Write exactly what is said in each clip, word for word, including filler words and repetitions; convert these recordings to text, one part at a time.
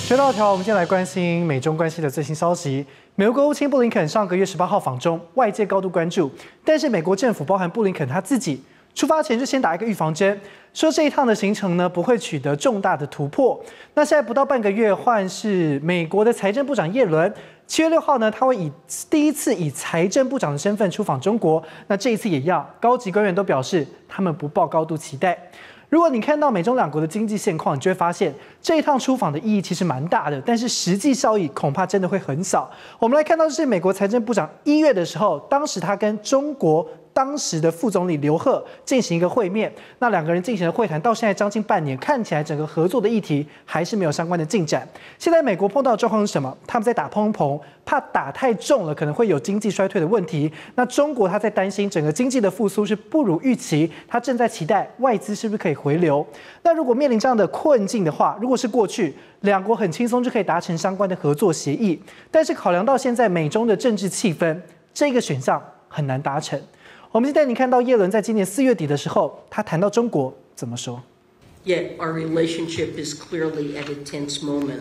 学到条，我们今天来关心美中关系的最新消息。美国国务卿布林肯上个月十八号访中，外界高度关注。但是美国政府，包含布林肯他自己，出发前就先打一个预防针，说这一趟的行程呢不会取得重大的突破。那现在不到半个月，换是美国的财政部长耶伦。七月六号呢，他会以第一次以财政部长的身份出访中国。那这一次也一样，高级官员都表示他们不抱高度期待。如果你看到美中两国的经济现况，你就会发现这一趟出访的意义其实蛮大的，但是实际效益恐怕真的会很小。我们来看到的是美国财政部长一月的时候，当时他跟中国当时的副总理刘鹤进行一个会面，那两个人进行的会谈到现在将近半年，看起来整个合作的议题还是没有相关的进展。现在美国碰到的状况是什么？他们在打通膨，怕打太重了可能会有经济衰退的问题。那中国他在担心整个经济的复苏是不如预期，他正在期待外资是不是可以回流。那如果面临这样的困境的话，如果是过去两国很轻松就可以达成相关的合作协议，但是考量到现在美中的政治气氛，这个选项很难达成。我们先带你看到耶伦在今年四月底的时候，他谈到中国怎么说。 Yet our relationship is clearly at a tense moment.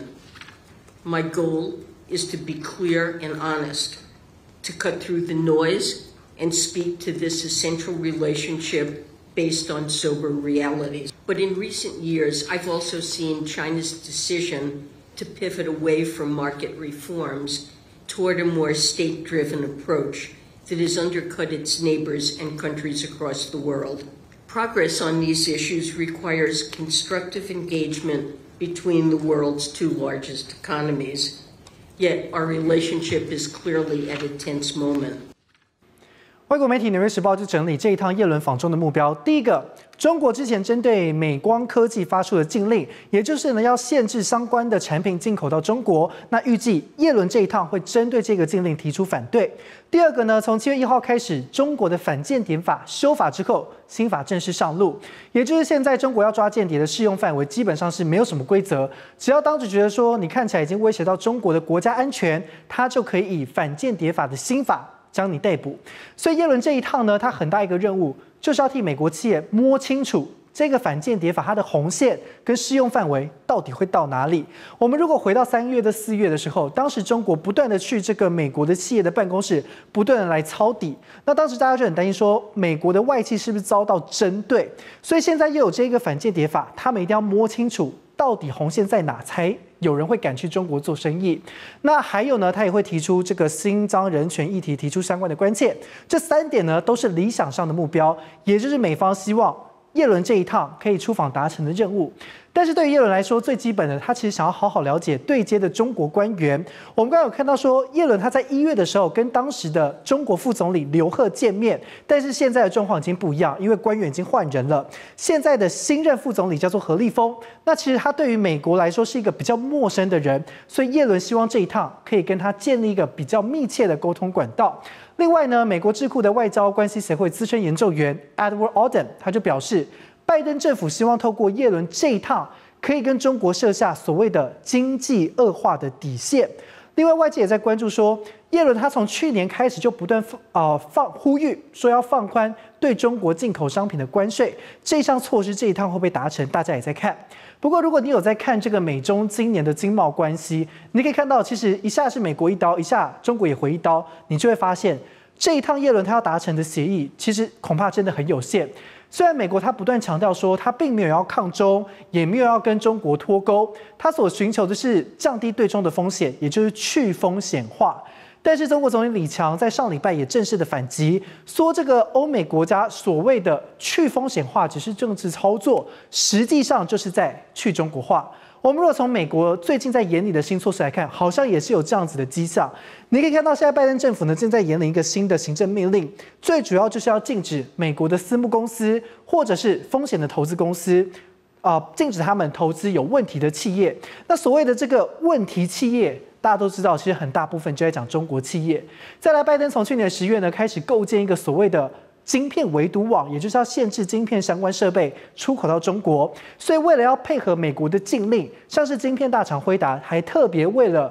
My goal is to be clear and honest, to cut through the noise and speak to this essential relationship based on sober realities. But in recent years, I've also seen China's decision to pivot away from market reforms toward a more state-driven approach that has undercut its neighbors and countries across the world. Progress on these issues requires constructive engagement between the world's two largest economies. Yet our relationship is clearly at a tense moment. 外国媒体《纽约时报》就整理这一趟耶伦访中的目标。第一个，中国之前针对美光科技发出的禁令，也就是呢要限制相关的产品进口到中国。那预计耶伦这一趟会针对这个禁令提出反对。第二个呢，从七月一号开始，中国的反间谍法修法之后，新法正式上路，也就是现在中国要抓间谍的适用范围基本上是没有什么规则，只要当局觉得说你看起来已经威胁到中国的国家安全，他就可以以反间谍法的新法将你逮捕。所以耶伦这一趟呢，他很大一个任务就是要替美国企业摸清楚这个反间谍法它的红线跟适用范围到底会到哪里。我们如果回到三月的四月的时候，当时中国不断的去这个美国的企业的办公室不断的来抄底，那当时大家就很担心说美国的外企是不是遭到针对，所以现在又有这个反间谍法，他们一定要摸清楚到底红线在哪，才有人会敢去中国做生意。那还有呢，他也会提出这个新疆人权议题，提出相关的关切。这三点呢，都是理想上的目标，也就是美方希望耶伦这一趟可以出访达成的任务。但是对于耶伦来说，最基本的，他其实想要好好了解对接的中国官员。我们刚刚有看到说，耶伦他在一月的时候跟当时的中国副总理刘鹤见面，但是现在的状况已经不一样，因为官员已经换人了。现在的新任副总理叫做何立峰，那其实他对于美国来说是一个比较陌生的人，所以耶伦希望这一趟可以跟他建立一个比较密切的沟通管道。另外呢，美国智库的外交关系协会资深研究员 Edward Alden 他就表示，拜登政府希望透过耶伦这一趟，可以跟中国设下所谓的经济恶化的底线。另外，外界也在关注说，耶伦他从去年开始就不断呃放呼吁说要放宽对中国进口商品的关税，这项措施这一趟会不会达成？大家也在看。不过，如果你有在看这个美中今年的经贸关系，你可以看到，其实一下是美国一刀，一下中国也回一刀，你就会发现这一趟耶伦他要达成的协议，其实恐怕真的很有限。虽然美国他不断强调说，他并没有要抗中，也没有要跟中国脱钩，他所寻求的是降低对中的风险，也就是去风险化。但是中国总理李强在上礼拜也正式的反击，说这个欧美国家所谓的去风险化只是政治操作，实际上就是在去中国化。我们如果从美国最近在研拟的新措施来看，好像也是有这样子的迹象。你可以看到，现在拜登政府呢正在研拟一个新的行政命令，最主要就是要禁止美国的私募公司或者是风险的投资公司，啊、呃，禁止他们投资有问题的企业。那所谓的这个问题企业，大家都知道，其实很大部分就在讲中国企业。再来，拜登从去年十月呢开始构建一个所谓的晶片围堵网，也就是要限制晶片相关设备出口到中国。所以为了要配合美国的禁令，像是晶片大厂辉达还特别为了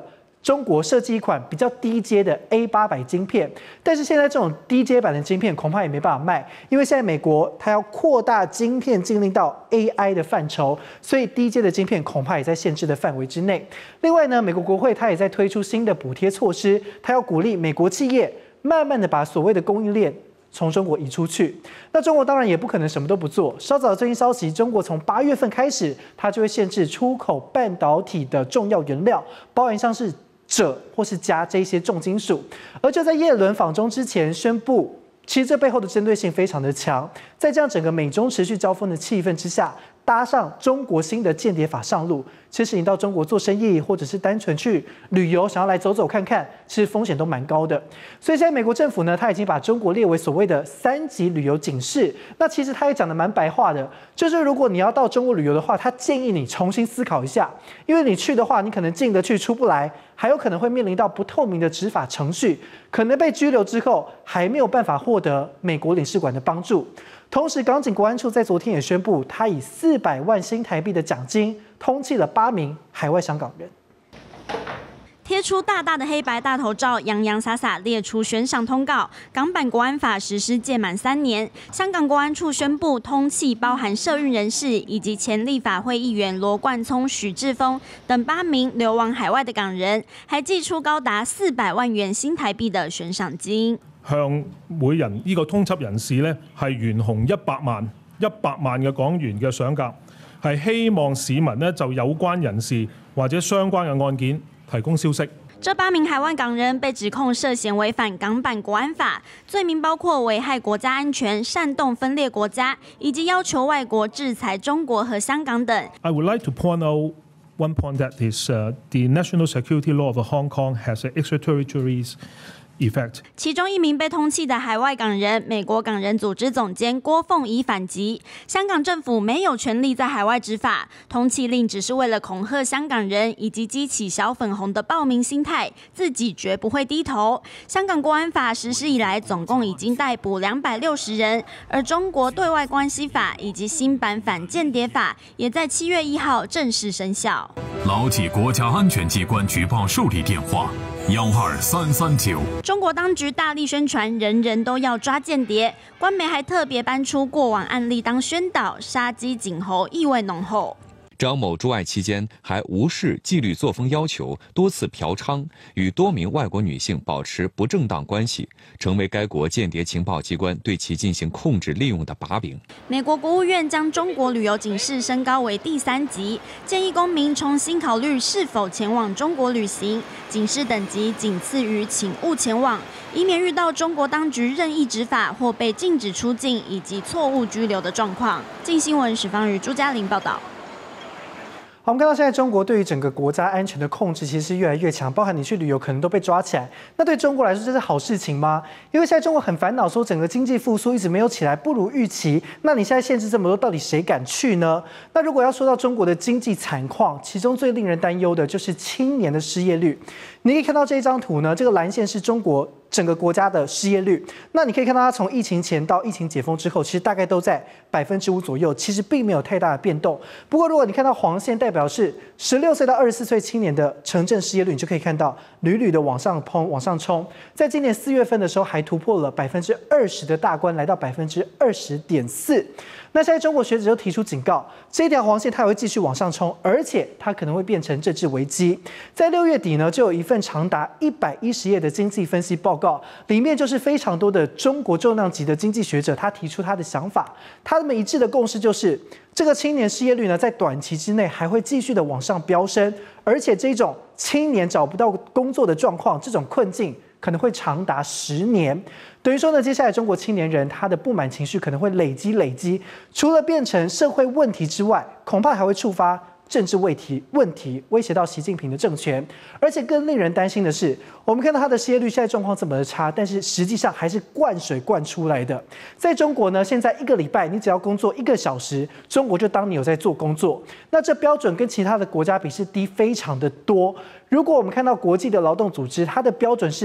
中国设计一款比较低阶的 A 八百晶片，但是现在这种低阶版的晶片恐怕也没办法卖，因为现在美国它要扩大晶片禁令到 A I 的范畴，所以低阶的晶片恐怕也在限制的范围之内。另外呢，美国国会它也在推出新的补贴措施，它要鼓励美国企业慢慢的把所谓的供应链从中国移出去。那中国当然也不可能什么都不做。稍早的最新消息，中国从八月份开始，它就会限制出口半导体的重要原料，包含像是锗或是镓这些重金属。而就在耶伦访中之前宣布，其实这背后的针对性非常的强。在这样整个美中持续交锋的气氛之下，搭上中国新的间谍法上路，其实你到中国做生意，或者是单纯去旅游，想要来走走看看，其实风险都蛮高的。所以现在美国政府呢，他已经把中国列为所谓的三级旅游警示。那其实他也讲得蛮白话的，就是如果你要到中国旅游的话，他建议你重新思考一下，因为你去的话，你可能进得去出不来，还有可能会面临到不透明的执法程序，可能被拘留之后还没有办法获得美国领事馆的帮助。同时，港警国安处在昨天也宣布，他以四百万新台币的奖金通缉了八名海外香港人。 贴出大大的黑白大头照，洋洋洒洒列出悬赏通告。港版国安法实施届满三年，香港国安处宣布通缉包含社运人士以及前立法會議員羅冠聰、許智峰等八名流亡海外的港人，還寄出高達四百萬元新台幣的懸賞金。 向每人呢個通緝人士呢係懸紅一百萬一百萬嘅港元嘅賞格，係希望市民呢就有關人士或者相關嘅案件提供消息。 这八名海外港人被指控涉嫌违反港版国安法，罪名包括危害国家安全、煽动分裂国家，以及要求外国制裁中国和香港等。 I would like to point out one point that is uh, the national security law of Hong Kong has an extraterritorial effect. 其中一名被通缉的海外港人，美国港人组织总监郭凤仪反击：香港政府没有权利在海外执法，通缉令只是为了恐吓香港人以及激起小粉红的暴民心态，自己绝不会低头。香港国安法实施以来，总共已经逮捕两百六十人，而中国对外关系法以及新版反间谍法也在七月一号正式生效。 牢记国家安全机关举报受理电话。幺二三三九。 中国当局大力宣传，人人都要抓间谍，官媒还特别搬出过往案例当宣导，杀鸡儆猴意味浓厚。 张某驻外期间还无视纪律作风要求，多次嫖娼，与多名外国女性保持不正当关系，成为该国间谍情报机关对其进行控制利用的把柄。 美国国务院将中国旅游警示升高为第三级，建议公民重新考虑是否前往中国旅行，警示等级仅次于请勿前往，以免遇到中国当局任意执法或被禁止出境以及错误拘留的状况。镜新闻史方宇、朱嘉玲报道。 好，我们看到现在中国对于整个国家安全的控制其实是越来越强，包含你去旅游可能都被抓起来。那对中国来说这是好事情吗？因为现在中国很烦恼，说整个经济复苏一直没有起来，不如预期。那你现在限制这么多，到底谁敢去呢？那如果要说到中国的经济惨况，其中最令人担忧的就是青年的失业率。你可以看到这张图呢，这个蓝线是中国整个国家的失业率。那你可以看到它从疫情前到疫情解封之后，其实大概都在百分之五左右，其实并没有太大的变动。不过如果你看到黄线，代表是十六岁到二十四岁青年的城镇失业率，你就可以看到屡屡的往上冲，往上冲。在今年四月份的时候，还突破了百分之二十的大关，来到百分之二十点四。那现在中国学者就提出警告，这条黄线它也会继续往上冲，而且它可能会变成政治危机。在六月底呢，就有一份长达一百一十页的经济分析报告，里面就是非常多的中国重量级的经济学者，他提出他的想法，他们一致的共识就是，这个青年失业率呢，在短期之内还会继续的往上飙升，而且这种青年找不到工作的状况，这种困境可能会长达十年。等于说呢，接下来中国青年人他的不满情绪可能会累积累积，除了变成社会问题之外，恐怕还会触发政治问题问题，威胁到习近平的政权。而且更令人担心的是，我们看到他的失业率现在状况这么的差，但是实际上还是灌水灌出来的。在中国呢，现在一个礼拜你只要工作一个小时，中国就当你有在做工作。那这标准跟其他的国家比是低非常的多。如果我们看到国际的劳动组织，它的标准是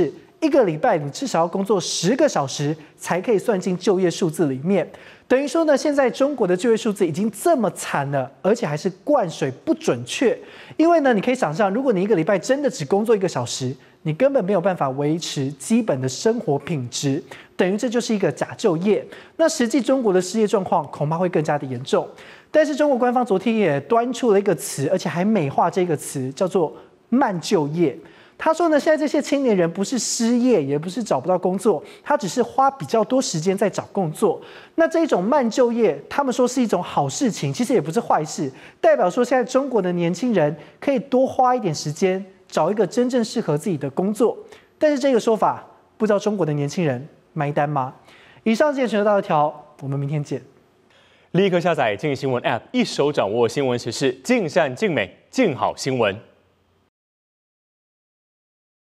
一个礼拜你至少要工作十个小时才可以算进就业数字里面。等于说呢，现在中国的就业数字已经这么惨了，而且还是灌水不准确。因为呢，你可以想象，如果你一个礼拜真的只工作一个小时，你根本没有办法维持基本的生活品质，等于这就是一个假就业。那实际中国的失业状况恐怕会更加的严重。但是中国官方昨天也端出了一个词，而且还美化这个词，叫做慢就业。他说呢，现在这些青年人不是失业，也不是找不到工作，他只是花比较多时间在找工作。那这一种慢就业，他们说是一种好事情，其实也不是坏事，代表说现在中国的年轻人可以多花一点时间，找一个真正适合自己的工作。但是这个说法，不知道中国的年轻人买单吗？以上这些全球大头条，我们明天见。 立刻下载静新闻 App， 一手掌握新闻时事，尽善尽美，静好新闻。